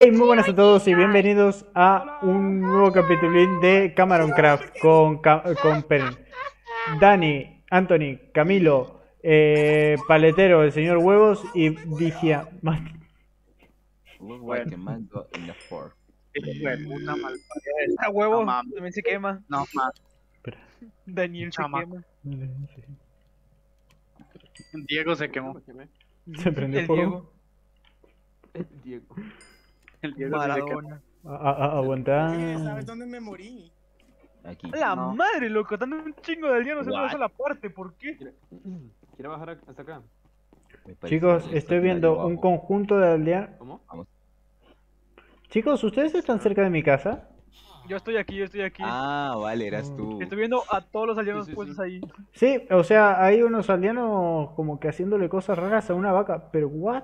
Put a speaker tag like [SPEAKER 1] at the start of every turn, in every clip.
[SPEAKER 1] Hey, muy buenas a todos y bienvenidos a un nuevo capítulo de Cameron Craft con Peren, Dani, Anthony, Camilo, Paletero, el señor Huevos y Vigia.
[SPEAKER 2] Look
[SPEAKER 3] Bueno,
[SPEAKER 2] like a mango in a fork.
[SPEAKER 3] bueno, una malparida de
[SPEAKER 4] A
[SPEAKER 3] esa.
[SPEAKER 4] huevo,
[SPEAKER 3] No mames,
[SPEAKER 4] también se quema.
[SPEAKER 3] no mames.
[SPEAKER 1] Espera.
[SPEAKER 4] Daniel se
[SPEAKER 3] Chamaco.
[SPEAKER 4] quema.
[SPEAKER 3] Diego se quemó.
[SPEAKER 1] Se prendió
[SPEAKER 4] El
[SPEAKER 1] fuego.
[SPEAKER 4] Diego.
[SPEAKER 3] El Diego sí se quemó.
[SPEAKER 4] Maradona.
[SPEAKER 1] Aguanta.
[SPEAKER 5] ¿Sabes dónde me morí?
[SPEAKER 2] Aquí.
[SPEAKER 4] La
[SPEAKER 3] No.
[SPEAKER 4] madre, loco, dando un chingo de aldeanos en una
[SPEAKER 2] What?
[SPEAKER 4] sola parte, ¿por qué?
[SPEAKER 6] ¿Quiere bajar hasta acá?
[SPEAKER 2] Me parece
[SPEAKER 1] Chicos,
[SPEAKER 2] que
[SPEAKER 1] estoy
[SPEAKER 2] está
[SPEAKER 1] viendo
[SPEAKER 2] tirando
[SPEAKER 1] un
[SPEAKER 2] abajo.
[SPEAKER 1] conjunto de aldeanos.
[SPEAKER 6] ¿Cómo?
[SPEAKER 1] Chicos, ¿ustedes están cerca de mi casa?
[SPEAKER 4] Yo estoy aquí.
[SPEAKER 2] Ah, vale, eras tú.
[SPEAKER 4] Estoy viendo a todos los aldeanos
[SPEAKER 6] Sí, sí,
[SPEAKER 4] puestos
[SPEAKER 6] sí.
[SPEAKER 4] ahí.
[SPEAKER 1] Sí, o sea, hay unos aldeanos como que haciéndole cosas raras a una vaca, pero ¿what?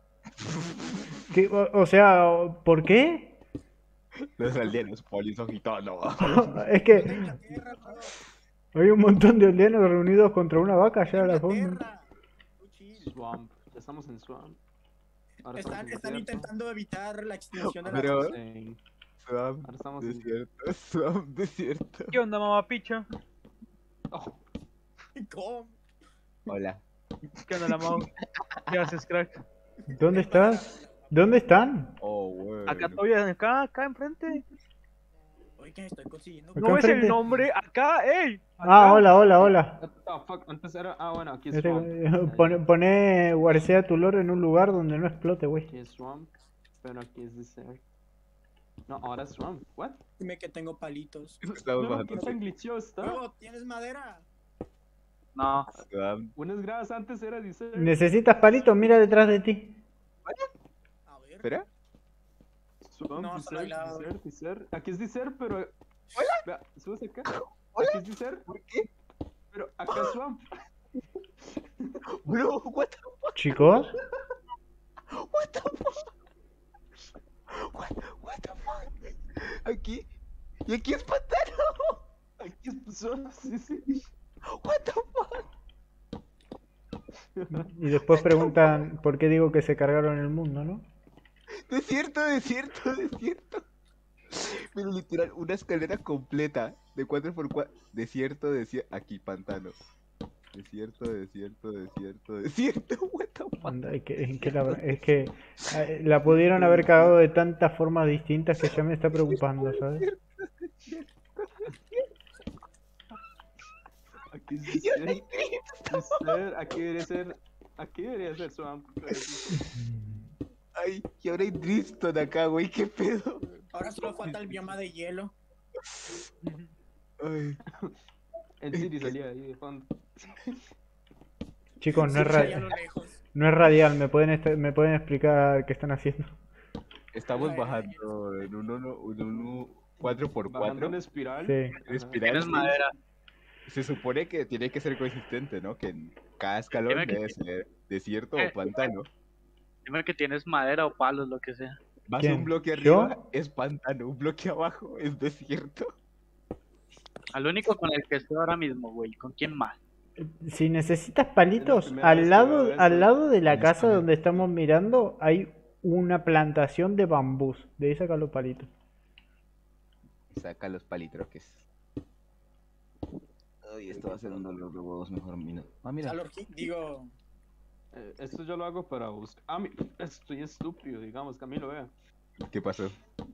[SPEAKER 1] O sea, ¿por qué?
[SPEAKER 2] Los aldeanos polis gitanos.
[SPEAKER 1] Es que
[SPEAKER 5] Inglaterra, bro.
[SPEAKER 1] hay un montón de aldeanos reunidos contra una vaca ya a la forma.
[SPEAKER 5] Inglaterra. Tú chill.
[SPEAKER 6] Swamp. Ya estamos en Swamp. Ahora
[SPEAKER 5] Están
[SPEAKER 6] estamos en desierto.
[SPEAKER 5] intentando evitar la extinción de la
[SPEAKER 2] Pero-
[SPEAKER 6] Sí.
[SPEAKER 2] Swamp,
[SPEAKER 6] Ahora estamos en...
[SPEAKER 2] desierto, swamp, desierto.
[SPEAKER 4] ¿Qué onda, mamá picha?
[SPEAKER 6] Oh,
[SPEAKER 5] ¿Cómo?
[SPEAKER 2] Hola.
[SPEAKER 4] ¿Qué onda, la Mau? ¿Qué haces, crack?
[SPEAKER 1] ¿Dónde estás? ¿Dónde están?
[SPEAKER 2] Oh, bueno.
[SPEAKER 4] Acá todavía, acá enfrente.
[SPEAKER 5] Oigan, estoy consiguiendo.
[SPEAKER 1] Acá
[SPEAKER 4] ¿No ves el
[SPEAKER 1] enfrente.
[SPEAKER 4] nombre? Acá, ey.
[SPEAKER 1] Ah,
[SPEAKER 4] acá.
[SPEAKER 1] hola.
[SPEAKER 6] what the fuck? Antes era... Ah, bueno, aquí es Swamp.
[SPEAKER 1] Pone guardia tu lore en un lugar donde no explote, güey.
[SPEAKER 6] Aquí es Swamp. Pero aquí es Desert. No, ahora es Swamp. ¿What?
[SPEAKER 5] Dime que tengo palitos.
[SPEAKER 2] Estamos
[SPEAKER 6] No,
[SPEAKER 2] bajando.
[SPEAKER 6] ¿qué tan glitchado está?
[SPEAKER 5] Luego, ¿tienes madera?
[SPEAKER 3] No,
[SPEAKER 2] Swamp.
[SPEAKER 6] Buenas gracias, antes era Desert.
[SPEAKER 1] ¿Necesitas palitos? Mira detrás de ti.
[SPEAKER 5] A ver.
[SPEAKER 2] Espera.
[SPEAKER 6] Swamp,
[SPEAKER 5] No, solo hay lava.
[SPEAKER 6] Desert. Aquí es Desert, pero... Hola. Subes acá.
[SPEAKER 2] Hola.
[SPEAKER 6] Aquí es Desert.
[SPEAKER 2] ¿Por qué?
[SPEAKER 6] Pero acá es Swamp.
[SPEAKER 2] Bro, what the
[SPEAKER 1] Chicos,
[SPEAKER 2] what the fuck? What the fuck? Aquí. Y aquí es pantano.
[SPEAKER 6] Aquí es Swamp, sí.
[SPEAKER 2] What the fuck?
[SPEAKER 1] y después preguntan por qué digo que se cargaron el mundo, ¿no?
[SPEAKER 2] Desierto. Pero literal, una escalera completa de 4x4. Desierto. Aquí, pantano. Desierto. What the fuck?
[SPEAKER 1] Anda, es que la pudieron haber cagado de tantas formas distintas que ya me está preocupando, ¿sabes?
[SPEAKER 6] Aquí es Desert. Aquí debería ser Swamp.
[SPEAKER 2] Ay, y ahora hay Drifton acá, güey, qué pedo.
[SPEAKER 5] Ahora solo falta el bioma de hielo.
[SPEAKER 2] Ay,
[SPEAKER 6] El Siri salía ahí de fondo.
[SPEAKER 1] Chicos, no es,
[SPEAKER 5] Sí, allá a lo lejos.
[SPEAKER 1] no es radial, me pueden explicar qué están haciendo.
[SPEAKER 2] estamos bajando en un 4x4.
[SPEAKER 6] Bajando en espiral.
[SPEAKER 1] Sí.
[SPEAKER 2] Espiral,
[SPEAKER 3] tienes
[SPEAKER 2] sí.
[SPEAKER 3] madera.
[SPEAKER 2] Se supone que tiene que ser consistente, ¿no? Que en cada escalón
[SPEAKER 3] Dime que
[SPEAKER 2] debe ser desierto
[SPEAKER 3] Eh.
[SPEAKER 2] o pantano.
[SPEAKER 3] Dime que tienes madera o palos, lo que sea.
[SPEAKER 2] Vas
[SPEAKER 1] ¿Quién?
[SPEAKER 2] un bloque
[SPEAKER 1] ¿Yo?
[SPEAKER 2] arriba es pantano, un bloque abajo es desierto.
[SPEAKER 3] Al único con el que estoy ahora mismo, güey. ¿Con quién más?
[SPEAKER 1] Si necesitas palitos,
[SPEAKER 6] Es la primera vez que veo eso.
[SPEAKER 1] al lado de la casa
[SPEAKER 2] Honestamente.
[SPEAKER 1] donde estamos mirando hay una plantación de bambús. De ahí saca los palitos.
[SPEAKER 2] Saca los palitroques. Ay, esto va a ser un dolor de huevos mejor mira. Ah, mira.
[SPEAKER 5] Digo,
[SPEAKER 6] Esto yo lo hago para buscar. Ah, estoy estúpido, digamos, Camilo, vea.
[SPEAKER 2] ¿Qué pasó?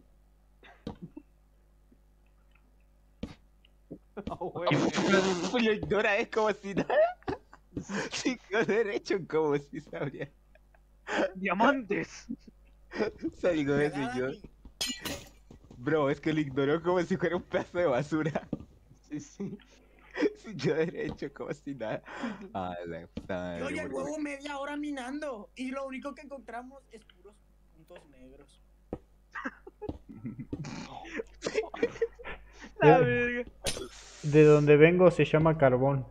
[SPEAKER 6] Oh, güey.
[SPEAKER 2] Lo ignora, es como si nada. Cinco derecho, como si sabría.
[SPEAKER 4] ¡Diamantes!
[SPEAKER 2] Salgo de
[SPEAKER 5] me da
[SPEAKER 2] señor.
[SPEAKER 5] Dani.
[SPEAKER 2] Bro, es que lo ignoró como si fuera un pedazo de basura.
[SPEAKER 6] Sí.
[SPEAKER 2] Cinco derecho, como si nada. Ah, la puta
[SPEAKER 5] Yo ya
[SPEAKER 2] madre,
[SPEAKER 5] llevo media hora minando y lo único que encontramos es puros puntos negros.
[SPEAKER 4] La verga.
[SPEAKER 1] De donde vengo se llama carbón.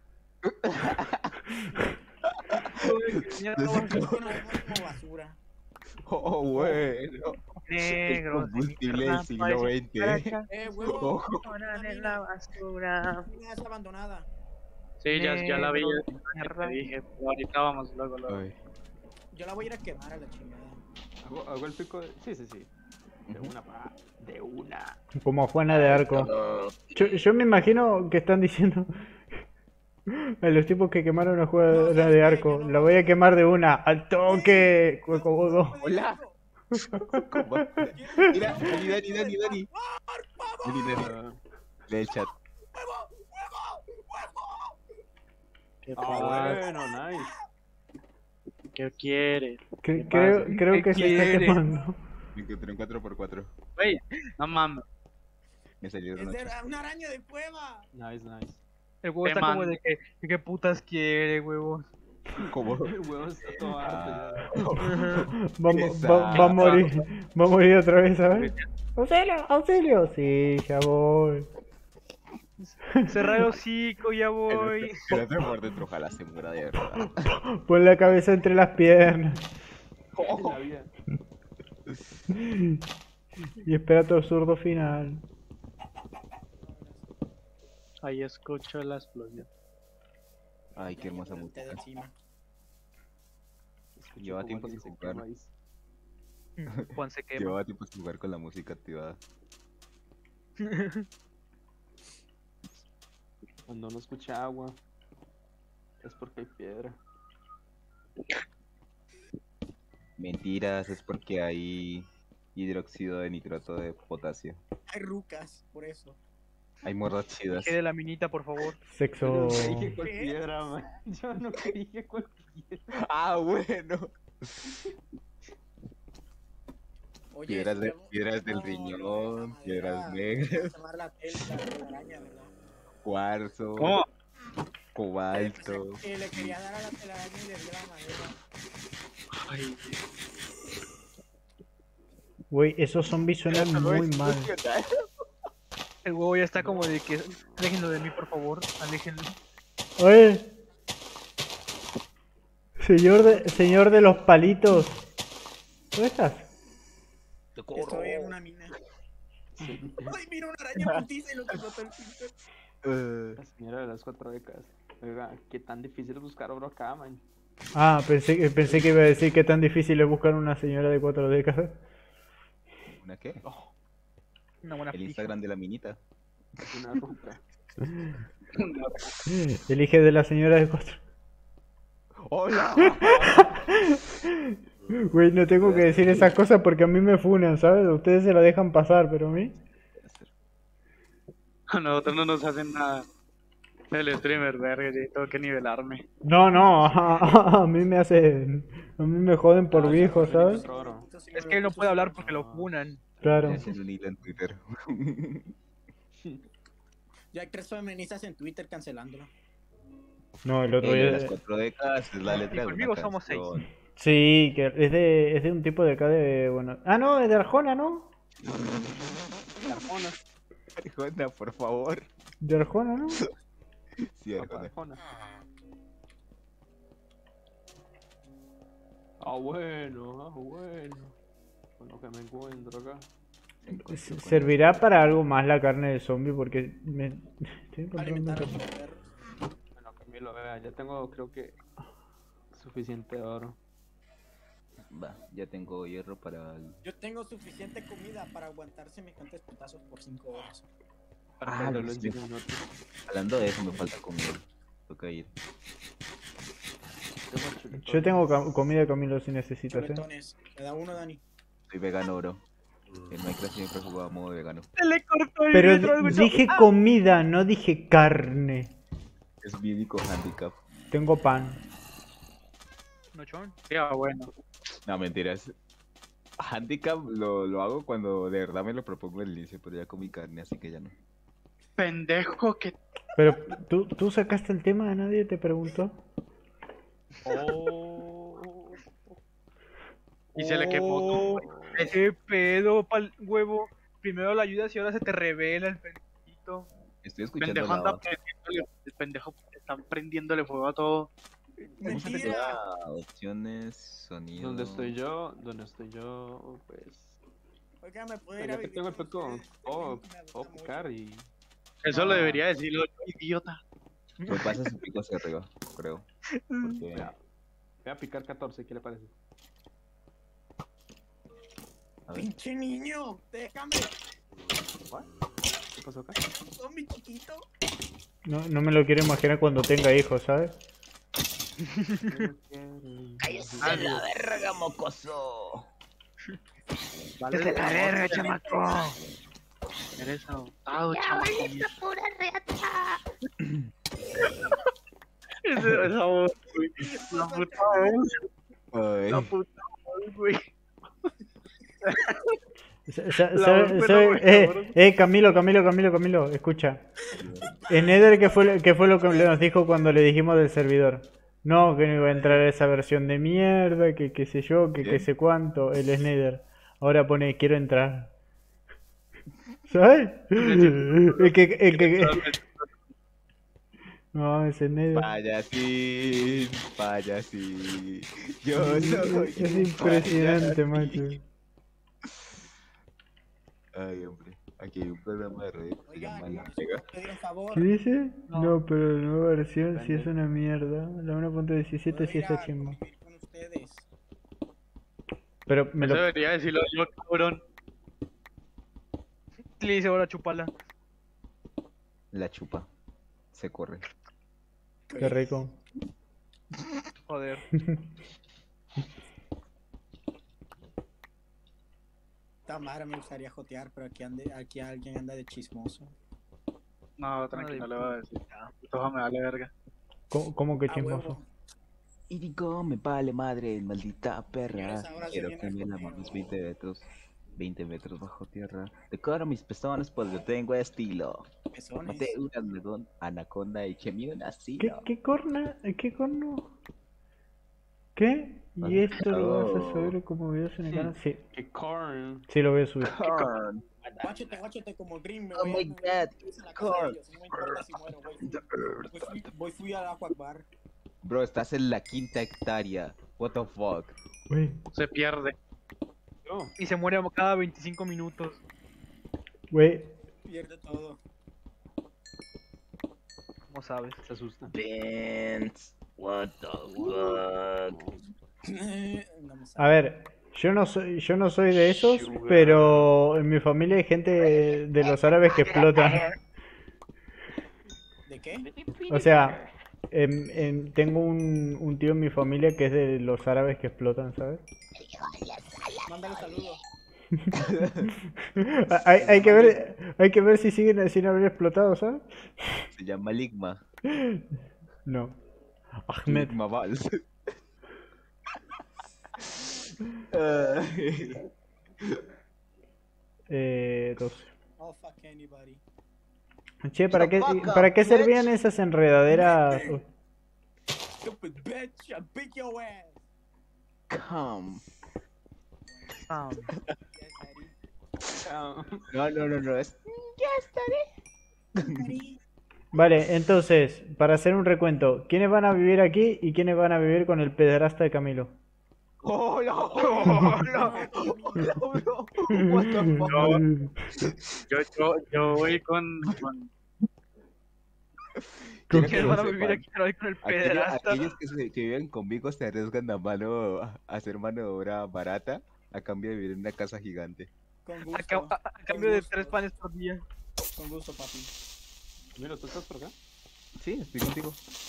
[SPEAKER 4] Ya
[SPEAKER 2] No
[SPEAKER 4] no
[SPEAKER 2] sé
[SPEAKER 4] vas a-
[SPEAKER 5] Lo conocemos como basura.
[SPEAKER 2] Oh, bueno.
[SPEAKER 4] Negros.
[SPEAKER 2] El combustible del siglo XX.
[SPEAKER 5] Huevo,
[SPEAKER 2] Ojo.
[SPEAKER 4] Ponan en la basura.
[SPEAKER 5] mina es abandonada.
[SPEAKER 3] Sí, ya la vi.
[SPEAKER 4] Negro,
[SPEAKER 3] Ya te
[SPEAKER 4] mierda.
[SPEAKER 3] dije. Pero ahorita vamos luego.
[SPEAKER 2] Ay,
[SPEAKER 5] Yo la voy a ir a quemar a la chingada.
[SPEAKER 6] Hago el pico de... Sí, sí, sí. De una, pa. De una.
[SPEAKER 1] Como Juana de Arco. Yo me imagino que están diciendo a los tipos que quemaron a Juana
[SPEAKER 5] No, ¿sabes
[SPEAKER 1] de
[SPEAKER 5] qué?
[SPEAKER 1] Arco.
[SPEAKER 5] Yo no
[SPEAKER 1] La
[SPEAKER 5] voy
[SPEAKER 1] voy
[SPEAKER 5] a-
[SPEAKER 1] a quemar de una. ¡Al toque! Cuecobodo.
[SPEAKER 2] Hola. ¿Cómo? Mira, Dani. Dani,
[SPEAKER 6] Ah,
[SPEAKER 2] lee el chat.
[SPEAKER 3] ¿Qué pasa?
[SPEAKER 6] bueno, nice.
[SPEAKER 3] ¿Qué quieres?
[SPEAKER 1] Creo que se está
[SPEAKER 4] quiere?
[SPEAKER 1] quemando.
[SPEAKER 2] Me encontré un 4x4.
[SPEAKER 3] Güey, no mames.
[SPEAKER 2] Me salieron
[SPEAKER 5] Es
[SPEAKER 2] 8.
[SPEAKER 5] una araña de cueva.
[SPEAKER 6] Nice, nice.
[SPEAKER 4] El huevo
[SPEAKER 3] Te
[SPEAKER 4] está como
[SPEAKER 3] mando.
[SPEAKER 4] de que, ¿qué putas quiere, huevo?
[SPEAKER 2] ¿Cómo?
[SPEAKER 6] El huevo está todo harto ya.
[SPEAKER 1] Va a morir. Va a morir otra vez, ¿sabes? ¡Auxilio! ¡Auxilio! Sí, ya voy.
[SPEAKER 4] Cerrar el hocico, ya voy.
[SPEAKER 2] El otro por dentro, ojalá se muera de verdad.
[SPEAKER 1] Pon la cabeza entre las piernas.
[SPEAKER 6] En la vida.
[SPEAKER 1] Y espera tu absurdo final.
[SPEAKER 3] Ahí escucho la explosión.
[SPEAKER 2] Ay, qué hermosa
[SPEAKER 5] Te
[SPEAKER 2] música.
[SPEAKER 5] da encima.
[SPEAKER 6] Escucho
[SPEAKER 2] Lleva
[SPEAKER 6] como
[SPEAKER 2] tiempo
[SPEAKER 6] alguien
[SPEAKER 2] sin
[SPEAKER 6] se
[SPEAKER 2] jugar.
[SPEAKER 6] quema ahí.
[SPEAKER 4] Juan se quema.
[SPEAKER 2] Llevaba tiempo sin jugar con la música activada.
[SPEAKER 6] Cuando no escucha agua, es porque hay piedra.
[SPEAKER 2] Mentiras, es porque hay hidróxido de nitrato de potasio.
[SPEAKER 5] Hay rucas, por eso.
[SPEAKER 2] Hay morras chidas.
[SPEAKER 4] Quede la minita, por favor.
[SPEAKER 1] Sexo.
[SPEAKER 6] Yo no dije cuál
[SPEAKER 5] ¿Qué?
[SPEAKER 6] piedra, man. Yo no dije cuál piedra.
[SPEAKER 2] Ah, bueno.
[SPEAKER 5] Oye,
[SPEAKER 2] Piedras,
[SPEAKER 5] este-
[SPEAKER 2] piedras del
[SPEAKER 5] no,
[SPEAKER 2] riñón,
[SPEAKER 5] la
[SPEAKER 2] piedras
[SPEAKER 5] madera,
[SPEAKER 2] negras,
[SPEAKER 5] ¿cómo se llama la telaraña, ¿verdad?
[SPEAKER 2] cuarzo,
[SPEAKER 3] ¿Cómo?
[SPEAKER 2] cobalto.
[SPEAKER 5] Que le quería dar a la telaraña y le dio la madera.
[SPEAKER 3] Ay,
[SPEAKER 1] Güey, esos zombies suenan muy mal.
[SPEAKER 4] El huevo ya está como de que, aléjenlo de mí, por favor, aléjenlo.
[SPEAKER 1] Oye. Señor de los palitos. ¿Dónde estás?
[SPEAKER 5] Estoy en una mina. Ay, mira una araña putiza y lo que flota el pintor.
[SPEAKER 6] La señora de las 4 décadas. Oiga, qué tan difícil es buscar oro acá, man.
[SPEAKER 1] Ah, pensé que iba a decir que tan difícil es buscar una señora de 4 décadas.
[SPEAKER 2] ¿Una qué?
[SPEAKER 4] Una buena
[SPEAKER 2] El
[SPEAKER 4] pija.
[SPEAKER 2] Instagram de la minita.
[SPEAKER 6] Una ruca.
[SPEAKER 1] Elige de la señora de 4.
[SPEAKER 2] ¡Hola!
[SPEAKER 1] Güey, no tengo que decir esas cosas porque a mí me funan, ¿sabes? Ustedes se la dejan pasar, pero a mí.
[SPEAKER 3] a nosotros no nos hacen nada. El streamer, verga, yo tengo que nivelarme.
[SPEAKER 1] No, a mí me hacen. A mí me joden por
[SPEAKER 6] Ah,
[SPEAKER 1] viejo,
[SPEAKER 6] ya,
[SPEAKER 1] ¿sabes?
[SPEAKER 6] otro oro.
[SPEAKER 4] Es que él no puede hablar porque lo funan.
[SPEAKER 1] Claro.
[SPEAKER 2] Hacen un hilo en Twitter.
[SPEAKER 5] Ya hay 3 feministas en Twitter cancelándolo.
[SPEAKER 1] No, el otro
[SPEAKER 2] De
[SPEAKER 1] día.
[SPEAKER 2] las 4 décadas es la letra de una
[SPEAKER 4] conmigo somos
[SPEAKER 2] canción.
[SPEAKER 1] Sí, que es de un tipo de acá de. Bueno. Ah, no, es de Arjona, ¿no?
[SPEAKER 6] Arjona.
[SPEAKER 2] Arjona, por favor.
[SPEAKER 1] De Arjona, ¿no?
[SPEAKER 2] Sí,
[SPEAKER 6] Papá
[SPEAKER 2] Arjona.
[SPEAKER 6] Arjona. Ah, bueno, ah, bueno. Con lo que me encuentro acá.
[SPEAKER 1] ¿Servirá para algo más la carne de zombie? Porque me estoy encontrando
[SPEAKER 5] Alimentar a
[SPEAKER 1] mucho-
[SPEAKER 5] los perros.
[SPEAKER 6] Bueno, Camilo, vea, ya tengo, creo que, suficiente oro.
[SPEAKER 2] Va, ya tengo hierro para el...
[SPEAKER 5] Yo tengo suficiente comida para aguantar semejantes putazos por 5 horas.
[SPEAKER 6] Para
[SPEAKER 2] Ah,
[SPEAKER 6] perderlo
[SPEAKER 2] lo
[SPEAKER 6] en
[SPEAKER 2] sé.
[SPEAKER 6] 5 minutos.
[SPEAKER 2] Hablando de eso, me falta comida. Toca ir.
[SPEAKER 6] Tengo chuletones.
[SPEAKER 1] Yo tengo comida, Camilo, si necesitas, ¿eh?
[SPEAKER 5] Chuletones. Me da uno, Dani.
[SPEAKER 2] Soy vegano, bro. En Minecraft siempre he jugado a modo vegano.
[SPEAKER 4] Se le cortó el
[SPEAKER 1] Pero
[SPEAKER 4] metro, escuchó.
[SPEAKER 1] dije comida, no dije carne.
[SPEAKER 2] Es mi único handicap.
[SPEAKER 1] Tengo pan.
[SPEAKER 4] No, chon.
[SPEAKER 3] Ya, bueno.
[SPEAKER 2] No, mentiras. Handicap lo hago cuando de verdad me lo propongo al inicio, pero ya comí carne, así que ya no.
[SPEAKER 3] Pendejo que...
[SPEAKER 1] Pero tú sacaste el tema, nadie te preguntó.
[SPEAKER 6] Oh.
[SPEAKER 3] Y se le quemó todo.
[SPEAKER 4] ¿Qué pedo, pal huevo? Primero la ayudas y ahora se te revela el pendejito.
[SPEAKER 2] Estoy escuchando
[SPEAKER 3] Pendejo anda
[SPEAKER 2] la
[SPEAKER 3] prendiéndole... El pendejo está prendiéndole fuego a todo.
[SPEAKER 5] Mentira.
[SPEAKER 2] opciones, sonido.
[SPEAKER 6] Donde estoy yo, pues.
[SPEAKER 5] Oiga, me puedo ir
[SPEAKER 6] Ya
[SPEAKER 5] a
[SPEAKER 6] que
[SPEAKER 5] vivir
[SPEAKER 6] tengo el
[SPEAKER 5] con
[SPEAKER 6] peco,
[SPEAKER 5] ustedes?
[SPEAKER 6] puedo,
[SPEAKER 5] Me gusta
[SPEAKER 6] puedo
[SPEAKER 5] mucho.
[SPEAKER 6] picar y.
[SPEAKER 3] Eso lo debería decirlo yo, idiota.
[SPEAKER 2] Me pasa su pico hacia arriba, creo. Porque
[SPEAKER 6] Voy a picar 14, ¿qué le parece?
[SPEAKER 2] A ver.
[SPEAKER 5] Pinche niño, déjame.
[SPEAKER 6] ¿What? ¿Qué pasó acá?
[SPEAKER 5] Con mi chiquito.
[SPEAKER 1] No me lo quiero imaginar cuando tenga hijos, ¿sabes?
[SPEAKER 7] ¡Cállese la verga, mocoso!
[SPEAKER 3] Desde la verga, chamaco. Eres adoptado, chamaco.
[SPEAKER 7] pura reata!
[SPEAKER 3] Esa voz, güey. La puta voz.
[SPEAKER 2] Ay,
[SPEAKER 3] La puta voz, güey.
[SPEAKER 1] Camilo, escucha. En Nether, ¿qué fue lo que nos dijo cuando le dijimos del servidor? No, que no iba a entrar a esa versión de mierda, que qué sé yo, que qué sé cuánto, el Nether. Ahora pone, quiero entrar. ¿Sabes? No, ese Nether.
[SPEAKER 2] payasín, payasín. Yo soy
[SPEAKER 1] Es
[SPEAKER 2] un
[SPEAKER 1] impresionante,
[SPEAKER 2] payasín.
[SPEAKER 1] macho.
[SPEAKER 2] Ay, hombre. Aquí hay un programa de radio que se
[SPEAKER 5] Oigan,
[SPEAKER 2] llama
[SPEAKER 5] no
[SPEAKER 2] La
[SPEAKER 5] les
[SPEAKER 2] Pega.
[SPEAKER 5] puedo pedir un favor.
[SPEAKER 1] ¿Qué dice?
[SPEAKER 3] No.
[SPEAKER 1] No, pero la nueva versión sí es una mierda. La 1.17
[SPEAKER 5] Puedo
[SPEAKER 1] sí
[SPEAKER 5] ir
[SPEAKER 1] está
[SPEAKER 5] a
[SPEAKER 1] chimba.
[SPEAKER 5] convivir con ustedes.
[SPEAKER 1] Pero me
[SPEAKER 3] Eso
[SPEAKER 1] lo...
[SPEAKER 3] debería decirlo yo, cabrón.
[SPEAKER 4] Le dice ahora chupala.
[SPEAKER 2] La chupa. Se corre.
[SPEAKER 1] Qué rico.
[SPEAKER 4] Joder.
[SPEAKER 5] Tamara me gustaría jotear, pero aquí alguien anda de chismoso.
[SPEAKER 3] No, tranquilo, no le voy a decir. Todo me vale verga.
[SPEAKER 1] ¿Cómo que
[SPEAKER 5] A
[SPEAKER 1] chismoso?
[SPEAKER 5] huevo.
[SPEAKER 2] Y digo, me vale madre, maldita perra.
[SPEAKER 5] Señores, ahora se
[SPEAKER 2] Quiero
[SPEAKER 5] viene
[SPEAKER 2] que
[SPEAKER 5] el
[SPEAKER 2] me la
[SPEAKER 5] joteo.
[SPEAKER 2] mames 20 metros bajo tierra. Decoro mis pezones, pues yo tengo estilo.
[SPEAKER 5] Pezones.
[SPEAKER 2] Maté una anaconda y quemé un
[SPEAKER 1] ¿Qué,
[SPEAKER 2] asilo.
[SPEAKER 1] qué corna? ¿Qué corno? ¿Qué? ¿Y esto lo vas a subir como videos en el canal? Sí,
[SPEAKER 6] ¡Qué corn!
[SPEAKER 1] sí lo voy a subir.
[SPEAKER 2] Corn.
[SPEAKER 5] Guáchate como Dream. Me
[SPEAKER 2] Oh
[SPEAKER 5] voy
[SPEAKER 2] my
[SPEAKER 5] a
[SPEAKER 2] God,
[SPEAKER 5] a la casa de
[SPEAKER 2] corn.
[SPEAKER 5] ellos, no me importa si muero, güey. Fui al Aqua Bar.
[SPEAKER 2] Bro, estás en la 5ª hectárea. What the fuck.
[SPEAKER 1] Güey,
[SPEAKER 3] Se pierde.
[SPEAKER 6] Yo.
[SPEAKER 4] Y se muere cada 25 minutos.
[SPEAKER 1] güey.
[SPEAKER 5] Pierde todo.
[SPEAKER 4] ¿Cómo sabes?
[SPEAKER 6] Se asusta.
[SPEAKER 7] Vince, what the fuck?
[SPEAKER 5] No me
[SPEAKER 1] A
[SPEAKER 5] sabe.
[SPEAKER 1] ver, yo no soy de esos, pero en mi familia hay gente de los árabes que explotan.
[SPEAKER 5] ¿De qué?
[SPEAKER 1] O sea, tengo un tío en mi familia que es de los árabes que explotan, ¿sabes?
[SPEAKER 5] Mándale saludos.
[SPEAKER 1] Hay que ver si siguen sin haber explotado, ¿sabes?
[SPEAKER 2] Se llama Ligma.
[SPEAKER 1] No. Ahmed.
[SPEAKER 2] Ligma Val.
[SPEAKER 1] 12.
[SPEAKER 5] Oh, fuck anybody.
[SPEAKER 1] Che, ¿para qué,
[SPEAKER 2] Shut the fuck
[SPEAKER 1] ¿para
[SPEAKER 2] up,
[SPEAKER 1] qué
[SPEAKER 2] bitch.
[SPEAKER 1] servían esas enredaderas? Uy,
[SPEAKER 5] Stupid bitch, I beat your ass.
[SPEAKER 2] Come.
[SPEAKER 5] Yes, Daddy.
[SPEAKER 2] No, es.
[SPEAKER 5] Daddy.
[SPEAKER 1] Vale, entonces, para hacer un recuento, ¿quiénes van a vivir aquí y quiénes van a vivir con el pederasta de Camilo?
[SPEAKER 2] ¡Oh, no! ¡Oh, no! ¡Oh, no! What the fuck?
[SPEAKER 3] Yo voy con
[SPEAKER 2] Quiero que
[SPEAKER 4] ¿Quiénes
[SPEAKER 2] lo
[SPEAKER 4] van a vivir
[SPEAKER 2] sepan.
[SPEAKER 4] aquí pero hoy con el
[SPEAKER 2] Aquellos,
[SPEAKER 4] pederasta?
[SPEAKER 2] aquellos que viven conmigo se arriesgan a hacer mano de obra barata a cambio de vivir en una casa gigante.
[SPEAKER 5] Con
[SPEAKER 4] A,
[SPEAKER 5] gusto.
[SPEAKER 4] a cambio de 3 panes por día.
[SPEAKER 5] Con gusto, papi.
[SPEAKER 6] Mira, ¿tú estás por acá?
[SPEAKER 2] Sí, estoy contigo.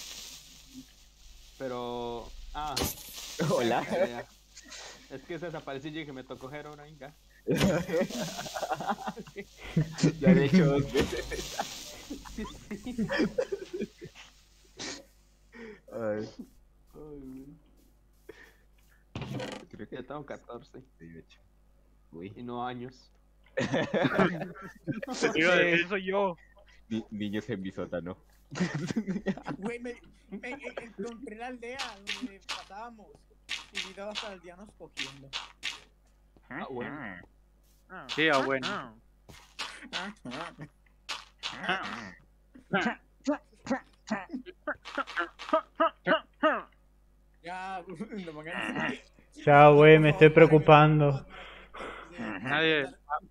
[SPEAKER 6] Pero... Ah,
[SPEAKER 2] Hola.
[SPEAKER 6] ya, ya. Es que se desapareció y dije, me tocó Herobrine, ya.
[SPEAKER 2] Ya de hecho 2 veces. Ay,
[SPEAKER 6] Ay,
[SPEAKER 2] creo que
[SPEAKER 6] ya tengo 14
[SPEAKER 2] 18. Uy,
[SPEAKER 6] y no años.
[SPEAKER 3] Te iba a decir,
[SPEAKER 4] Eso soy yo.
[SPEAKER 2] niños en mi sótano.
[SPEAKER 5] Güey, encontré la aldea donde pasábamos. Y video hasta el día nos cogiendo.
[SPEAKER 6] Ah, bueno.
[SPEAKER 3] sí, bueno.
[SPEAKER 5] Ya, no me hagan.
[SPEAKER 1] Chao, güey, me estoy preocupando.
[SPEAKER 3] Nadie,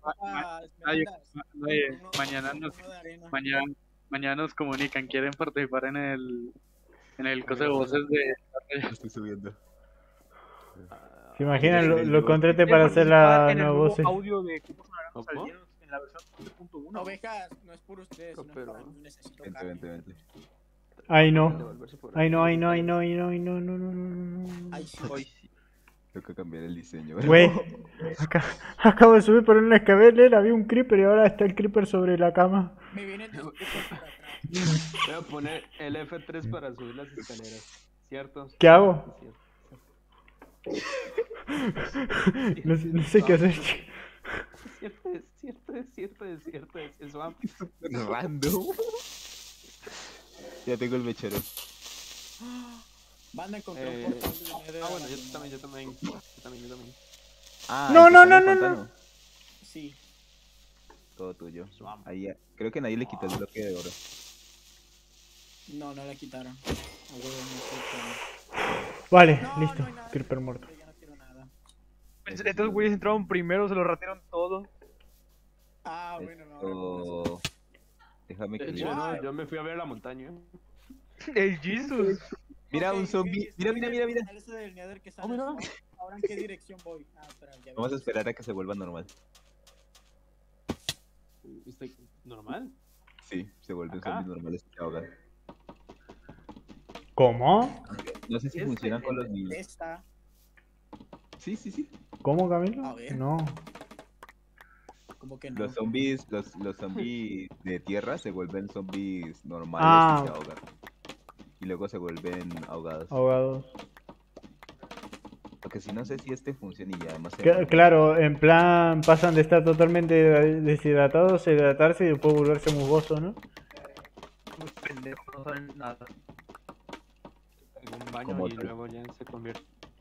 [SPEAKER 3] mañana nos comunican, quieren participar en el coso de voces de
[SPEAKER 2] Lo estoy subiendo.
[SPEAKER 1] ¿Se imaginan? Lo
[SPEAKER 2] Yo-
[SPEAKER 1] contraté para hacer la
[SPEAKER 4] en el
[SPEAKER 1] nueva
[SPEAKER 4] nuevo
[SPEAKER 1] voz.
[SPEAKER 4] audio de cómo sonarán los
[SPEAKER 6] ¿Cómo?
[SPEAKER 4] aldeanos en la versión 1.1.
[SPEAKER 5] Ovejas, no es por ustedes, sino
[SPEAKER 6] Pero-
[SPEAKER 5] para mí, necesito
[SPEAKER 2] Vente,
[SPEAKER 5] carne.
[SPEAKER 2] vente, vente.
[SPEAKER 1] Ay no.
[SPEAKER 6] Devolverse por
[SPEAKER 1] Ay no,
[SPEAKER 6] aquí.
[SPEAKER 1] ay no, ay no, ay no, ay no, no, no, no, no.
[SPEAKER 5] Ay, sí.
[SPEAKER 4] Hoy sí.
[SPEAKER 2] Tengo que cambiar el diseño.
[SPEAKER 1] Güey, acabo de subir por una escalera, había un creeper y ahora está el creeper sobre la cama.
[SPEAKER 5] Me vienen dos creepers por atrás.
[SPEAKER 6] Voy a poner el F3 para subir las escaleras. ¿Cierto?
[SPEAKER 1] ¿Qué hago?
[SPEAKER 6] Es
[SPEAKER 1] No sé qué hacer.
[SPEAKER 6] cierto, es cierto. Es swamp.
[SPEAKER 2] Random. Ya tengo el mechero.
[SPEAKER 5] Van a encontrar un
[SPEAKER 6] Eh,
[SPEAKER 5] portal de Nether
[SPEAKER 6] Ah, bueno,
[SPEAKER 5] abandonado.
[SPEAKER 6] yo también.
[SPEAKER 2] Ah,
[SPEAKER 1] No,
[SPEAKER 2] el que
[SPEAKER 1] no,
[SPEAKER 2] está en
[SPEAKER 1] no,
[SPEAKER 2] el
[SPEAKER 1] no,
[SPEAKER 2] pantano.
[SPEAKER 5] Sí.
[SPEAKER 2] Todo tuyo. Ahí ya. Creo que nadie le quitó el bloque de oro.
[SPEAKER 5] No, no la quitaron. A huevo, no sé
[SPEAKER 1] Vale,
[SPEAKER 5] cómo. No,
[SPEAKER 1] listo.
[SPEAKER 5] no hay nada.
[SPEAKER 1] Creeper muerto.
[SPEAKER 5] Ya no quiero nada.
[SPEAKER 4] Estos güeyes entraron primero, se lo ratearon todo.
[SPEAKER 5] Ah, bueno, no.
[SPEAKER 2] Esto... Déjame que...
[SPEAKER 6] De hecho, no, yo me fui a ver la montaña.
[SPEAKER 4] El Jesus.
[SPEAKER 2] Mira,
[SPEAKER 5] Ok,
[SPEAKER 2] un
[SPEAKER 5] ok,
[SPEAKER 2] zombie.
[SPEAKER 5] estoy
[SPEAKER 2] Mira.
[SPEAKER 5] en el canal ese del Nether que está
[SPEAKER 6] Oh,
[SPEAKER 5] en el
[SPEAKER 6] mira.
[SPEAKER 5] spawn. Ahora en qué dirección voy. Ah, espera, ya vi.
[SPEAKER 2] Vamos a esperar a que se vuelva normal.
[SPEAKER 6] ¿Estoy normal?
[SPEAKER 2] Sí, se vuelve un
[SPEAKER 6] Acá.
[SPEAKER 2] zombie normal. Se ahoga.
[SPEAKER 1] ¿Cómo?
[SPEAKER 2] No sé si
[SPEAKER 6] Este,
[SPEAKER 2] funcionan con los niños.
[SPEAKER 5] Esta.
[SPEAKER 2] Sí.
[SPEAKER 1] ¿Cómo, Camilo?
[SPEAKER 5] A ver.
[SPEAKER 1] No.
[SPEAKER 5] Como que no.
[SPEAKER 2] Los zombies de tierra se vuelven zombies normales
[SPEAKER 1] Ah.
[SPEAKER 2] y se ahogan. Y luego se vuelven ahogados.
[SPEAKER 1] Ahogados.
[SPEAKER 2] Porque si no sé si este funciona y ya además
[SPEAKER 1] Claro, en plan pasan de estar totalmente deshidratados a hidratarse y después volverse musgosos, ¿no?
[SPEAKER 4] Muy pendejo, no saben nada.
[SPEAKER 6] En un baño
[SPEAKER 2] Como
[SPEAKER 6] y
[SPEAKER 2] tú.
[SPEAKER 6] luego ya se convierte.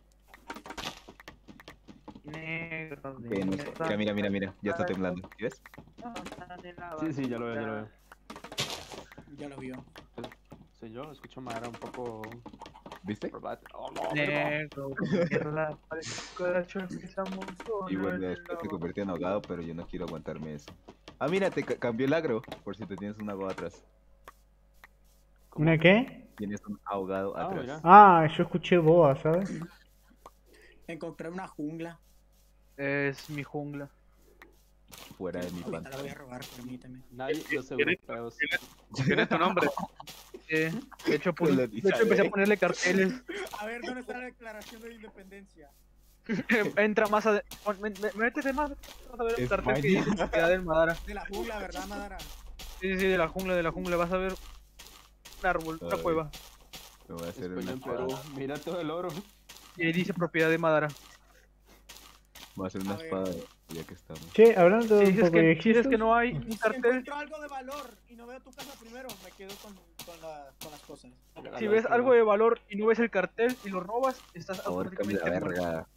[SPEAKER 4] Negro,
[SPEAKER 2] Que no sé. Mira, ya está temblando. ¿Sí ves?
[SPEAKER 6] Sí, ya lo veo.
[SPEAKER 5] Ya lo vio.
[SPEAKER 6] Soy yo, escucho madera un poco.
[SPEAKER 2] ¿Viste?
[SPEAKER 6] Oh, no,
[SPEAKER 4] Negro, mierda, parezco de hecho empezamos
[SPEAKER 2] Y bueno, después se convierte en ahogado, pero yo no quiero aguantarme eso. Ah, mira, te cambió el agro, por si te tienes un ahogado atrás.
[SPEAKER 6] ¿Cómo?
[SPEAKER 1] ¿Una qué?
[SPEAKER 2] Tienes un ahogado
[SPEAKER 6] Ah,
[SPEAKER 2] atrás.
[SPEAKER 6] mira.
[SPEAKER 1] Ah, yo escuché boa, ¿sabes?
[SPEAKER 5] Encontré una jungla.
[SPEAKER 4] Es mi jungla.
[SPEAKER 2] Fuera de mi
[SPEAKER 5] Ahorita la
[SPEAKER 2] pantalla.
[SPEAKER 5] voy a robar, permíteme.
[SPEAKER 6] Nadie, los europeos.
[SPEAKER 4] ¿Tienes tu nombre? De hecho,
[SPEAKER 2] Con la
[SPEAKER 4] empecé a ponerle carteles.
[SPEAKER 5] A ver, ¿dónde está la declaración de independencia?
[SPEAKER 4] Entra más a... Métete más. Vas a ver un cartel que dice propiedad del Madara.
[SPEAKER 5] De la jungla, ¿verdad, Madara?
[SPEAKER 4] Sí, de la jungla. Vas a ver un árbol, una
[SPEAKER 2] Ay.
[SPEAKER 4] cueva.
[SPEAKER 2] Me voy a hacer
[SPEAKER 6] España
[SPEAKER 2] una
[SPEAKER 6] en Perú.
[SPEAKER 2] espada.
[SPEAKER 6] Mira todo el oro.
[SPEAKER 4] Y ahí dice propiedad de Madara.
[SPEAKER 2] Voy a hacer una
[SPEAKER 5] A ver.
[SPEAKER 2] espada ya que estamos.
[SPEAKER 1] Che, hablando de
[SPEAKER 4] Si
[SPEAKER 1] un
[SPEAKER 4] dices
[SPEAKER 1] poco de
[SPEAKER 4] si dices que
[SPEAKER 1] hechizos,
[SPEAKER 4] no hay
[SPEAKER 5] Y
[SPEAKER 4] un
[SPEAKER 5] si
[SPEAKER 4] cartel,
[SPEAKER 5] encuentro algo de valor y no veo tu casa primero, me quedo con las cosas.
[SPEAKER 4] si ves algo de valor y no ves el cartel y lo robas, estás
[SPEAKER 2] Ahórcame la
[SPEAKER 4] automáticamente muerto.
[SPEAKER 2] verga.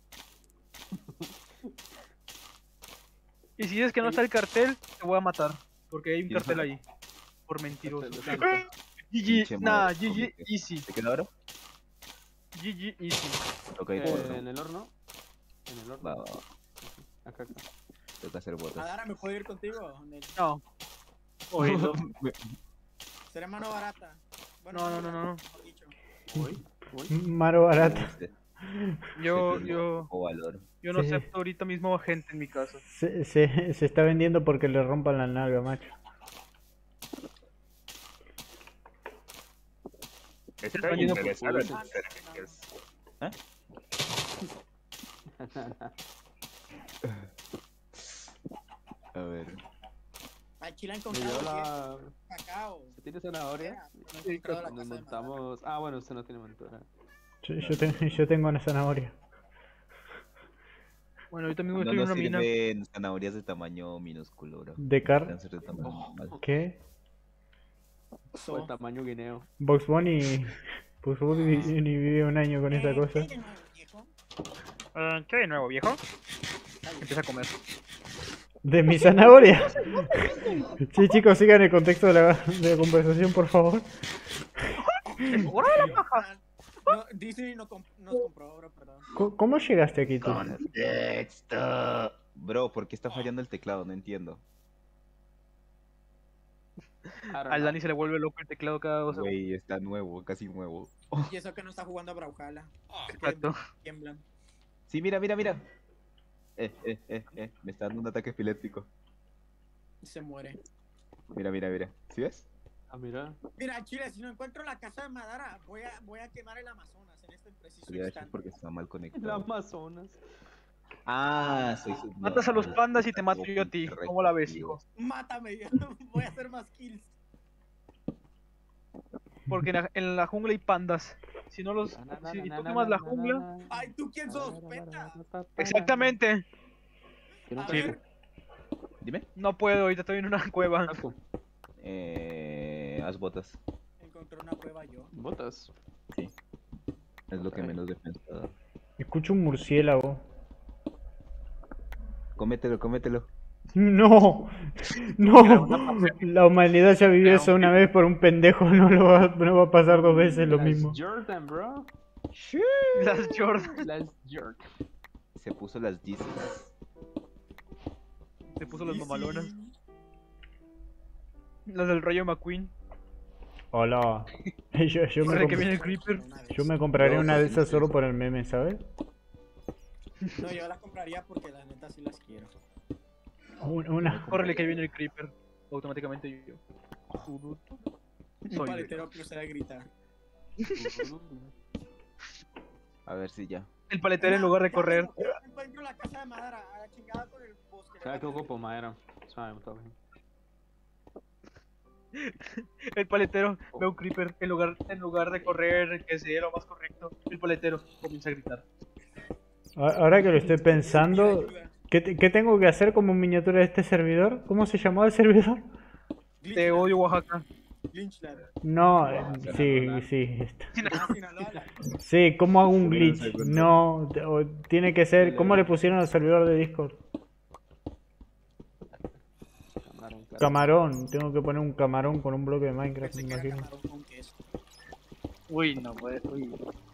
[SPEAKER 4] Y si dices que no está el cartel, te voy a matar. Porque hay un
[SPEAKER 2] ¿Y
[SPEAKER 4] cartel
[SPEAKER 2] eso?
[SPEAKER 4] ahí. Por mentiroso.
[SPEAKER 6] Perfecto.
[SPEAKER 4] GG,
[SPEAKER 2] Pinche
[SPEAKER 4] nah,
[SPEAKER 2] madre,
[SPEAKER 4] GG
[SPEAKER 2] cómete.
[SPEAKER 4] easy.
[SPEAKER 2] ¿Te queda oro?
[SPEAKER 4] GG easy.
[SPEAKER 2] Ok,
[SPEAKER 6] En el horno. En el horno.
[SPEAKER 2] va.
[SPEAKER 6] Acá.
[SPEAKER 2] Toca hacer botas.
[SPEAKER 5] Madara, ¿me puedo ir contigo?
[SPEAKER 4] No. Oído.
[SPEAKER 5] Seré mano barata. Bueno,
[SPEAKER 4] No.
[SPEAKER 5] mejor dicho.
[SPEAKER 6] Voy.
[SPEAKER 1] Maro barata.
[SPEAKER 4] Yo
[SPEAKER 2] O valor.
[SPEAKER 4] no
[SPEAKER 1] Sí.
[SPEAKER 4] acepto ahorita mismo gente en mi casa.
[SPEAKER 1] Se está vendiendo porque le rompan la nalga, macho.
[SPEAKER 4] Está vendiendo por
[SPEAKER 6] interesado en
[SPEAKER 5] servicios.
[SPEAKER 2] A ver.
[SPEAKER 5] Aquí la he
[SPEAKER 6] Me
[SPEAKER 5] encontrado.
[SPEAKER 6] llevo
[SPEAKER 5] ¿Qué?
[SPEAKER 6] la.
[SPEAKER 5] Cacao.
[SPEAKER 6] ¿Se tiene zanahoria?
[SPEAKER 5] No he encontrado la
[SPEAKER 6] Nos
[SPEAKER 5] casa de Madara.
[SPEAKER 6] montamos. Ah, bueno, usted no tiene montura.
[SPEAKER 1] Yo tengo una zanahoria.
[SPEAKER 4] Bueno, ahorita mismo
[SPEAKER 2] No
[SPEAKER 4] estoy en
[SPEAKER 2] nos
[SPEAKER 4] una mina.
[SPEAKER 2] sirven zanahorias de tamaño minúsculo, bro.
[SPEAKER 1] De car...
[SPEAKER 2] Cáncer de tamaño normal.
[SPEAKER 1] ¿Qué?
[SPEAKER 6] O el tamaño guineo.
[SPEAKER 1] Box Bunny... Box Bunny ni vive un año con esa cosa.
[SPEAKER 5] ¿Qué de nuevo, viejo?
[SPEAKER 4] ¿Qué de nuevo, viejo? Empieza a comer.
[SPEAKER 1] De mi zanahoria. Sí, chicos, sigan el contexto de la conversación, por favor.
[SPEAKER 5] No, Disney nos compró, bro, perdón.
[SPEAKER 1] ¿Cómo llegaste aquí tú?
[SPEAKER 2] Contexto. Bro, ¿por qué está fallando el teclado? No entiendo.
[SPEAKER 4] Al Dani se le vuelve loco el teclado cada 2 segundos.
[SPEAKER 2] Güey, está nuevo, casi nuevo.
[SPEAKER 5] Y eso que no está jugando a Brawlhalla.
[SPEAKER 4] Exacto.
[SPEAKER 5] Tiemblan.
[SPEAKER 2] Sí, mira, mira, mira. Me está dando un ataque epiléptico.
[SPEAKER 5] Se muere.
[SPEAKER 2] Mira, mira, mira. ¿Sí ves?
[SPEAKER 6] Ah, mira.
[SPEAKER 5] Mira, Chile, si no encuentro la casa de Madara, voy a quemar el Amazonas en este preciso
[SPEAKER 2] Te voy a decir
[SPEAKER 5] instante.
[SPEAKER 2] porque está mal
[SPEAKER 6] El
[SPEAKER 2] conectado.
[SPEAKER 6] Amazonas.
[SPEAKER 2] Ah, soy su...
[SPEAKER 4] Matas a los pandas y te mato yo a ti. ¿Cómo la ves, hijo?
[SPEAKER 5] Mátame, voy a hacer más kills.
[SPEAKER 4] Porque en la jungla hay pandas. Si no los. Si tú quemas la jungla.
[SPEAKER 5] Ay, ¿tú quién sos? Peta.
[SPEAKER 4] Exactamente.
[SPEAKER 6] Quiero un
[SPEAKER 5] A ver,
[SPEAKER 6] casco.
[SPEAKER 2] Dime.
[SPEAKER 4] No puedo, ahorita estoy en una cueva.
[SPEAKER 6] Casco.
[SPEAKER 2] Haz botas.
[SPEAKER 5] encontré una cueva yo.
[SPEAKER 6] Botas.
[SPEAKER 2] Es lo que
[SPEAKER 6] Ay.
[SPEAKER 2] menos defensa da.
[SPEAKER 1] Escucho un murciélago.
[SPEAKER 2] Cómetelo, cómetelo.
[SPEAKER 1] No, no, la humanidad ya vivió eso una vez por un pendejo, no va a pasar dos veces lo
[SPEAKER 6] Las
[SPEAKER 1] mismo.
[SPEAKER 6] Jordan, bro.
[SPEAKER 4] Las Jordan.
[SPEAKER 6] Las Jordan.
[SPEAKER 2] Se puso las Yeezys.
[SPEAKER 4] Se puso las mamalonas. Las del Rayo McQueen.
[SPEAKER 1] Hola. Yo
[SPEAKER 4] Parece que viene
[SPEAKER 1] me,
[SPEAKER 4] el Creeper.
[SPEAKER 1] yo me compraría
[SPEAKER 2] No,
[SPEAKER 1] una de
[SPEAKER 2] pues,
[SPEAKER 1] esas
[SPEAKER 2] sí.
[SPEAKER 1] solo por el meme, ¿sabes?
[SPEAKER 5] No, yo las compraría porque la neta sí las quiero.
[SPEAKER 1] Una.
[SPEAKER 4] Córrele que viene el Creeper. Automáticamente yo.
[SPEAKER 5] Un
[SPEAKER 4] Soy
[SPEAKER 5] paletero procede a gritar.
[SPEAKER 2] A ver si ya.
[SPEAKER 4] el paletero en lugar de correr.
[SPEAKER 5] Encuentro la casa de Madara, a la chingada con el bosque.
[SPEAKER 6] ¿Sabes qué ocupo? Madera. Suave, está bien.
[SPEAKER 4] El paletero ve un Creeper. En lugar de correr, que sería lo más correcto, el paletero comienza a gritar.
[SPEAKER 1] Ahora que lo estoy pensando, ¿qué tengo que hacer como miniatura de este servidor? ¿Cómo se llamaba el servidor?
[SPEAKER 4] Te odio, Oaxaca.
[SPEAKER 5] Lynchland.
[SPEAKER 1] No, sí, sí.
[SPEAKER 5] Ah, Sinaloa.
[SPEAKER 1] Sí, ¿cómo hago un glitch? No, tiene que ser. ¿Cómo le pusieron al servidor de Discord?
[SPEAKER 6] Camarón, claro.
[SPEAKER 1] Camarón, tengo que poner un camarón con un bloque de Minecraft,
[SPEAKER 5] Pensé
[SPEAKER 1] me
[SPEAKER 5] que era
[SPEAKER 1] imagino.
[SPEAKER 5] camarón con queso.
[SPEAKER 3] Uy, no puede. Uy.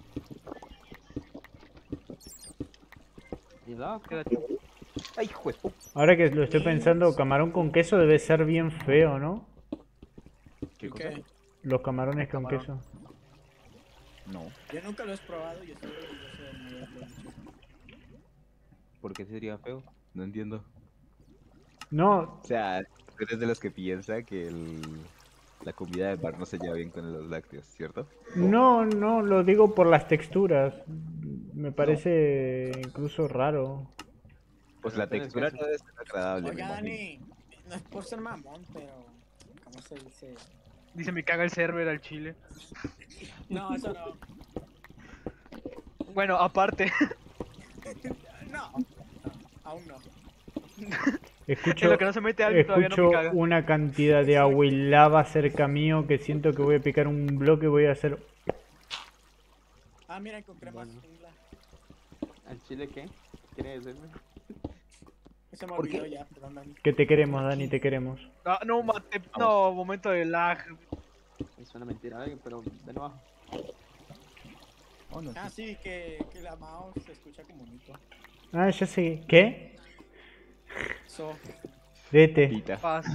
[SPEAKER 6] Cuidado,
[SPEAKER 4] Queda
[SPEAKER 6] que-
[SPEAKER 4] chido.
[SPEAKER 2] ¡Ay, juez!
[SPEAKER 1] Ahora que lo estoy pensando, camarón con queso debe ser bien feo, ¿no?
[SPEAKER 2] ¿Qué cosa?
[SPEAKER 5] ¿Qué?
[SPEAKER 1] Los camarones con
[SPEAKER 4] Camarón.
[SPEAKER 1] queso.
[SPEAKER 2] No.
[SPEAKER 5] Yo nunca lo he probado y estoy orgulloso de no haberlo hecho.
[SPEAKER 2] ¿Por qué sería feo? No entiendo.
[SPEAKER 1] No,
[SPEAKER 2] O sea, tú eres de los que piensa que la comida de mar no se lleva bien con los lácteos, ¿cierto?
[SPEAKER 1] no, lo digo por las texturas. Me parece incluso raro.
[SPEAKER 2] Pues la
[SPEAKER 6] Tienes
[SPEAKER 2] textura
[SPEAKER 6] que
[SPEAKER 2] no debe ser agradable, me
[SPEAKER 5] Oiga,
[SPEAKER 2] imagino.
[SPEAKER 5] Dani, no es por ser mamón, pero. ¿Cómo se dice?
[SPEAKER 4] Dice, me caga el server al chile.
[SPEAKER 5] No, eso no.
[SPEAKER 4] Bueno, aparte,
[SPEAKER 5] No, aún no.
[SPEAKER 1] Escucho,
[SPEAKER 4] en lo que no se mete alguien todavía no me
[SPEAKER 1] escucho
[SPEAKER 4] caga.
[SPEAKER 1] una cantidad de agua y lava cerca mío que siento que voy a picar un bloque y voy a hacer...
[SPEAKER 5] Ah, mira, encontré más
[SPEAKER 6] Bueno.
[SPEAKER 5] jungla.
[SPEAKER 6] ¿Al chile qué? ¿Quiere decirme?
[SPEAKER 5] Se me
[SPEAKER 2] ¿Por qué?
[SPEAKER 5] olvidó ya, perdón, Dani.
[SPEAKER 1] Que te queremos, Dani, te queremos.
[SPEAKER 4] Ah, no, mate. No, momento de lag.
[SPEAKER 6] Es una mentira, pero ven abajo.
[SPEAKER 2] Oh, no,
[SPEAKER 5] Ah, sí, que la mouse se escucha como bonito.
[SPEAKER 1] Ah, ya sé. ¿Qué?
[SPEAKER 5] So,
[SPEAKER 1] Vete.
[SPEAKER 2] Pita.
[SPEAKER 4] Paz.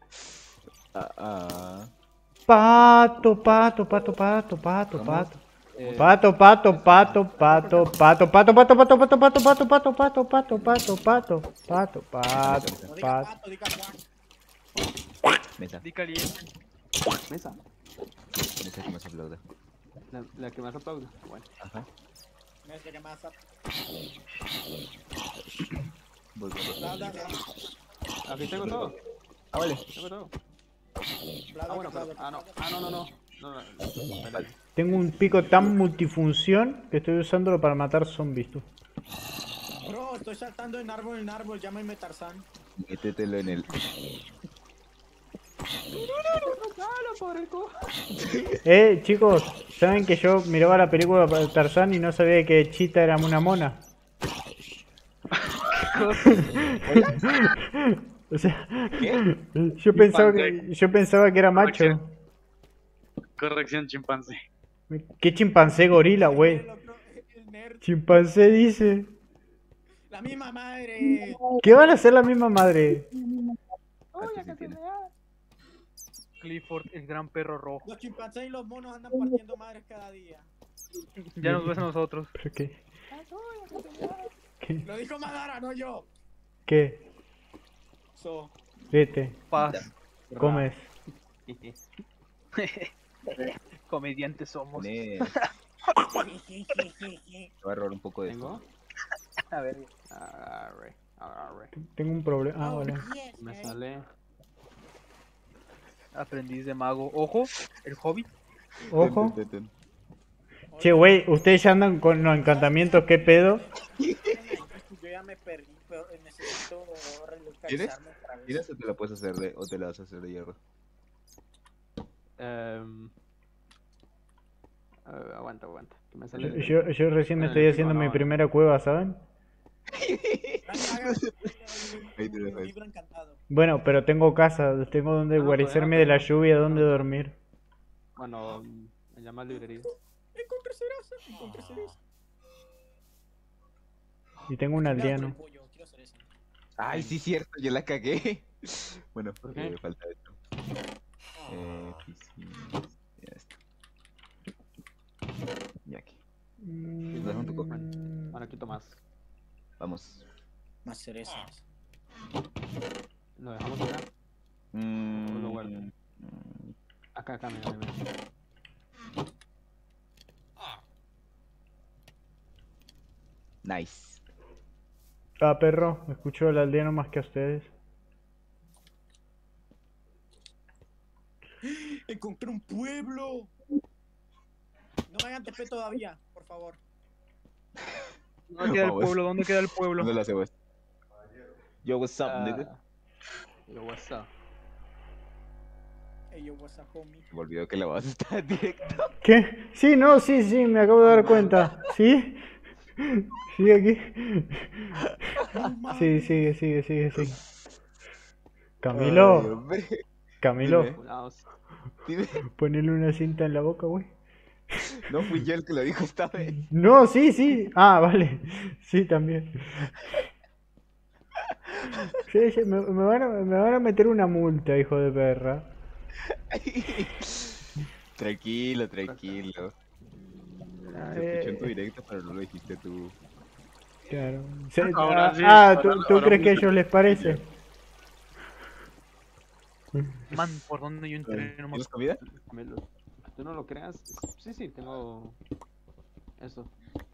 [SPEAKER 1] Pato, pato, pato, pato, pato,
[SPEAKER 2] ¿Cómo?
[SPEAKER 1] pato. Pato, pato, pato, pato, pato, pato, pato, pato, pato, pato, pato, pato, pato, pato, pato, pato, pato, pato, pato,
[SPEAKER 5] no diga
[SPEAKER 1] pato.
[SPEAKER 5] pato, diga Juan.
[SPEAKER 2] Mesa,
[SPEAKER 4] Di caliente.
[SPEAKER 6] Mesa.
[SPEAKER 2] mesa que más aplauda.
[SPEAKER 6] La que más aplaude. Bueno.
[SPEAKER 2] Ajá.
[SPEAKER 5] Me hace que más
[SPEAKER 2] Volvemos.
[SPEAKER 5] bla, bla, bla,
[SPEAKER 6] Aquí tengo todo.
[SPEAKER 2] Ah, vale.
[SPEAKER 6] Tengo todo.
[SPEAKER 5] bla,
[SPEAKER 6] Ah, bueno,
[SPEAKER 5] bla,
[SPEAKER 6] pero.
[SPEAKER 5] bla,
[SPEAKER 6] Ah, no.
[SPEAKER 5] bla,
[SPEAKER 6] Ah, no, no, no. No, no. Espérate.
[SPEAKER 1] Tengo un pico tan multifunción que estoy usándolo para matar zombies, tú.
[SPEAKER 5] Bro, estoy saltando en árbol, llámame Tarzán.
[SPEAKER 2] Métetelo en el...
[SPEAKER 1] Chicos, ¿saben que yo miraba la película de Tarzán y no sabía que Chita era una mona? O sea, yo pensaba que era macho.
[SPEAKER 3] Corrección, chimpancé.
[SPEAKER 1] ¿Qué chimpancé gorila, güey?
[SPEAKER 5] El otro, el nerd,
[SPEAKER 1] Chimpancé dice.
[SPEAKER 5] la misma madre.
[SPEAKER 1] ¿Qué van a hacer la misma madre?
[SPEAKER 2] Antes sí tiene.
[SPEAKER 4] Clifford, el gran perro rojo.
[SPEAKER 5] Los chimpancés y los monos andan partiendo madres cada día.
[SPEAKER 4] Ya nos ves a nosotros.
[SPEAKER 1] ¿Pero qué? ¿Qué?
[SPEAKER 5] Lo dijo Madara, no yo.
[SPEAKER 1] ¿Qué?
[SPEAKER 5] So,
[SPEAKER 1] Vete,
[SPEAKER 4] Paz.
[SPEAKER 1] comes.
[SPEAKER 4] Comediantes somos.
[SPEAKER 2] Te va a robar un poco de
[SPEAKER 6] ¿Tengo?
[SPEAKER 2] esto.
[SPEAKER 4] A ver.
[SPEAKER 6] Agarre, agarre.
[SPEAKER 1] Tengo un problema. Ah,
[SPEAKER 5] oh,
[SPEAKER 1] vale.
[SPEAKER 5] yes,
[SPEAKER 6] Me
[SPEAKER 5] eh.
[SPEAKER 6] sale.
[SPEAKER 4] Aprendiz de mago. Ojo, el hobbit.
[SPEAKER 1] Ojo.
[SPEAKER 2] Ten.
[SPEAKER 1] Che, güey, ustedes ya andan con los encantamientos, ¿qué pedo?
[SPEAKER 5] Yo ya me perdí, pero necesito relocalizarme otra vez.
[SPEAKER 2] ¿Tienes o te la puedes hacer de, o te la vas a hacer de hierro?
[SPEAKER 6] Aguanta. Que me sale.
[SPEAKER 1] Yo recién me estoy haciendo mi primera cueva, ¿saben?
[SPEAKER 2] Ahí te
[SPEAKER 5] Un
[SPEAKER 2] dejo.
[SPEAKER 5] libro encantado.
[SPEAKER 1] Bueno, pero tengo casa, tengo donde guarecerme de la lluvia, donde dormir.
[SPEAKER 6] Bueno, me llama librería.
[SPEAKER 5] Encontré cereza, encontré cereza.
[SPEAKER 1] Y tengo un
[SPEAKER 5] Cuidado con el
[SPEAKER 1] aldeano.
[SPEAKER 5] pollo, quiero cereza.
[SPEAKER 2] Ay, sí, cierto, yo la cagué. Bueno,
[SPEAKER 6] ¿Por qué?
[SPEAKER 2] me falta esto. Ya está. Y aquí. Lo dejo un poco.
[SPEAKER 6] Bueno, quito más.
[SPEAKER 2] Vamos.
[SPEAKER 5] Más cerezas.
[SPEAKER 6] Lo dejamos acá. Lo guardo. Acá, mira.
[SPEAKER 2] Nice.
[SPEAKER 1] Ah, perro, escucho al aldeano más que a ustedes.
[SPEAKER 5] Encontré un pueblo. No me hagan TP todavía, por favor.
[SPEAKER 4] ¿Dónde queda el
[SPEAKER 2] Vamos.
[SPEAKER 4] pueblo? ¿Dónde queda el pueblo?
[SPEAKER 2] ¿Dónde la hacemos? Yo, what's up, nigga?
[SPEAKER 6] Yo, what's up?
[SPEAKER 5] Hey, yo, what's up, homie?
[SPEAKER 2] Me olvidó que la base está directo.
[SPEAKER 1] ¿Qué? Sí, no, sí, me acabo de dar cuenta. ¿Sí? ¿Sí aquí? Sí, sigue. Camilo,
[SPEAKER 2] Ay, hombre.
[SPEAKER 1] Camilo,
[SPEAKER 2] Dime.
[SPEAKER 6] Cuidados.
[SPEAKER 2] Dime.
[SPEAKER 1] ponele una cinta en la boca, güey.
[SPEAKER 2] No fui yo el que lo dijo esta vez.
[SPEAKER 1] No, sí. Ah, vale. Sí, también. Sí, me van a meter una multa, hijo de perra.
[SPEAKER 2] Tranquilo. Se escuchó en tu
[SPEAKER 1] Eh,
[SPEAKER 2] directo, pero no lo dijiste tú.
[SPEAKER 1] Claro.
[SPEAKER 3] Ahora sí,
[SPEAKER 1] ¿Tú
[SPEAKER 3] ahora
[SPEAKER 1] crees que a
[SPEAKER 3] justo.
[SPEAKER 1] ellos les parece?
[SPEAKER 4] Man, ¿por dónde yo entré? No me
[SPEAKER 2] ¿Tienes comida?
[SPEAKER 6] Camilo, que tú no lo creas. Sí, tengo. Eso.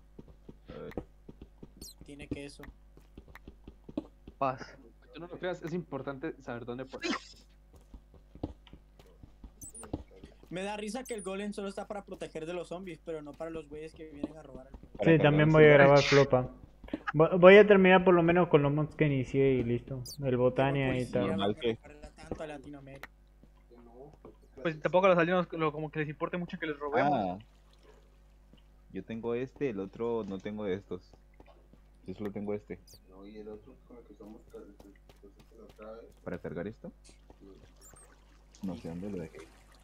[SPEAKER 5] Tiene queso.
[SPEAKER 4] Paz.
[SPEAKER 6] Que tú no lo creas, es importante saber dónde poner.
[SPEAKER 5] Me da risa que el golem solo está para proteger de los zombies, pero no para los güeyes que vienen a robar el pueblo.
[SPEAKER 2] Para
[SPEAKER 1] Sí, también voy a grabar flopa. Voy a terminar por lo menos con los mods que inicié y listo. El Botania y tal.
[SPEAKER 2] Normal que-
[SPEAKER 5] Tanto a Latinoamérica.
[SPEAKER 4] Pues tampoco a los alienos como que les importe mucho que les robemos.
[SPEAKER 2] Ah. Yo tengo este, el otro no tengo de estos. Yo solo tengo este. ¿Para cargar esto? No sé dónde lo dejé.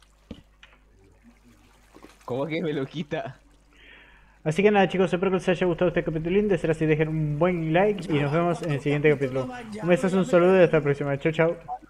[SPEAKER 2] ¿Cómo que me lo quita?
[SPEAKER 1] Así que nada, chicos, espero que les haya gustado este capítulo. De ser así, dejen un buen like y nos vemos en el siguiente capítulo. Un besazo, un saludo y hasta la próxima. Chau.